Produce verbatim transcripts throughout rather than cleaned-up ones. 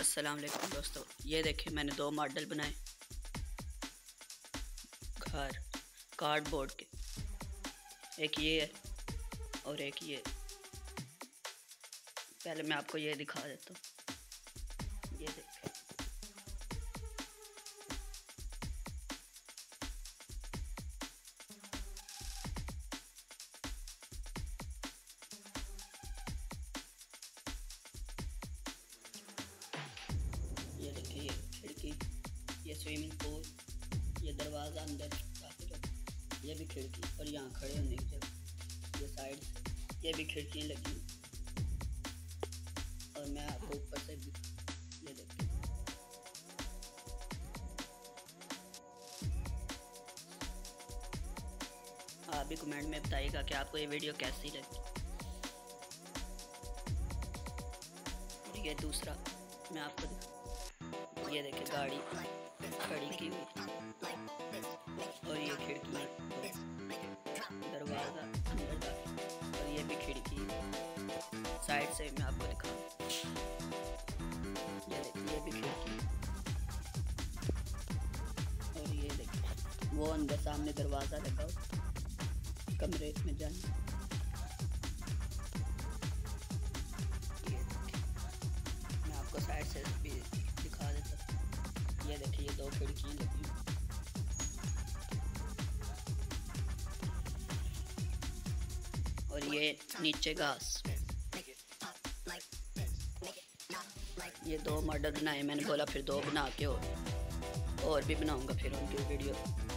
अस्सलाम वालेकुम दोस्तों, ये देखिए मैंने दो मॉडल बनाए घर कार्डबोर्ड के। एक ये है और एक ये। पहले मैं आपको ये दिखा देता हूँ। ये देखिए, ये देखिए ये खिड़की, ये स्विमिंग पूल, ये दरवाज़ा अंदर दाखिल हो, ये भी खिड़की और यहाँ खड़े होने की जगह, ये साइड से ये भी खिड़कियाँ लगी हैं। और मैं आपको ऊपर से भी ये देखिए, आप भी कमेंट में बताइएगा कि आपको ये वीडियो कैसी लगी। और ये दूसरा मैं आपको दिखा, ये देखिए गाड़ी खड़ी की हुई और ये खिड़की दरवाज़ा अंदर का और ये भी खिड़की साइड से मैं आपको दिखाऊँ। ये देखिए ये भी खिड़की और ये देखिए वो अंदर सामने दरवाज़ा लगा हो कमरे में जाने। ये देखिए मैं आपको साइड से भी दिखा देता हूँ। ये देखिए ये दो खिड़की लगी और ये नीचे घास। ये दो मॉडल बनाए मैंने, बोला फिर दो बना के और और भी बनाऊंगा फिर उनकी वीडियो।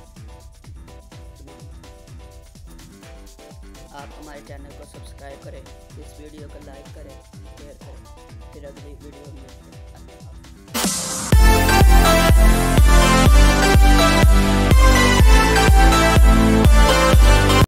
आप हमारे चैनल को सब्सक्राइब करें, इस वीडियो को लाइक करें, शेयर करें। फिर अगली वीडियो में